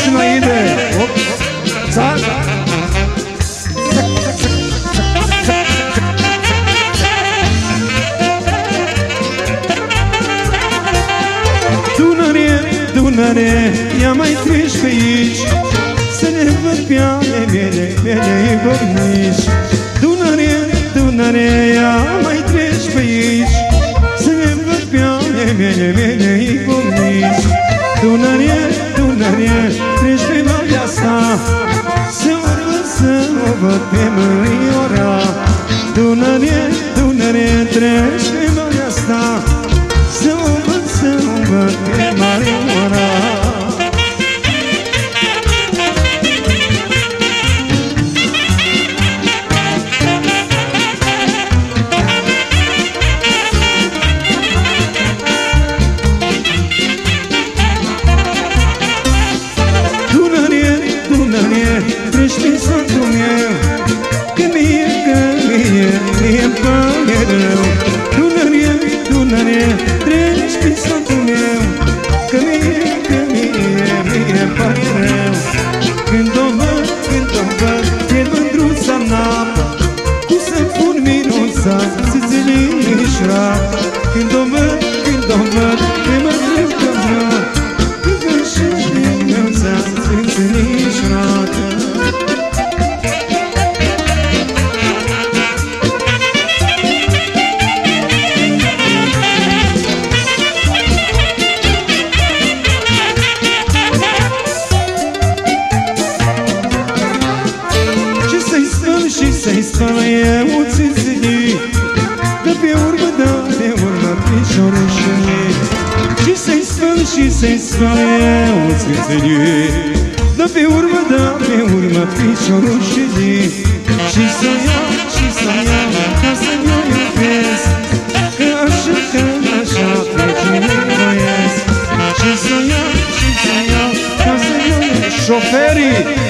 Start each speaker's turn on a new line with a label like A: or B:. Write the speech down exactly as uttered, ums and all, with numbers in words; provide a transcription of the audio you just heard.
A: înainte. Țar. Dunăre, Dunăre, ia mai treci pe aici, să ne văd pe ale mele, mele iubnici. Dunăre, Dunăre, ia mai treci pe aici, să ne văd pe ale mele, mele iubnici. Dunăre, Dunăre, treci pe valea asta, să o văd, să o văd pe măriora. Dunăre, Dunăre, treci pe valea asta, să o văd, să o văd pe măriora. Treci prin satul meu, că mie, că mie, mie-mi pare rău. Dunăre, Dunăre, treci prin satul meu, că mie, că mie, mie-mi pare rău. Când o văd, când o văd, e mândruța în apă, cum să-mi pun minuța, să-ți linișra. Când o văd, când o văd, e mândruța în apă, când să-mi pun minuța, să-ți linișra. Să-i spăl eu ți-n zidi, de pe urmă, da, pe urmă, piciorul și mie. Și să-i spăl și să-i spăl eu ți-n zidi, de pe urmă, da, pe urmă, piciorul și mie. Și să iau, și să iau, ca să-mi o iubesc, că așa, că așa, pe cine voiesc. Și să iau, și să iau, ca să-mi o iubesc. Șoferii!